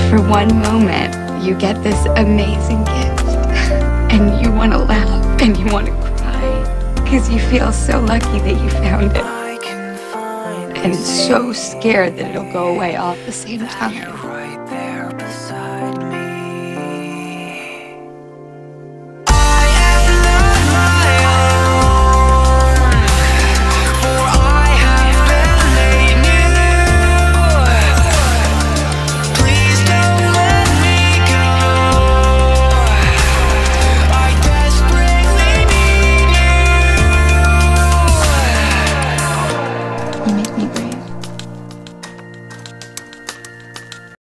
For one moment, you get this amazing gift, and you want to laugh and you want to cry, because you feel so lucky that you found it, and so scared that it'll go away all at the same time.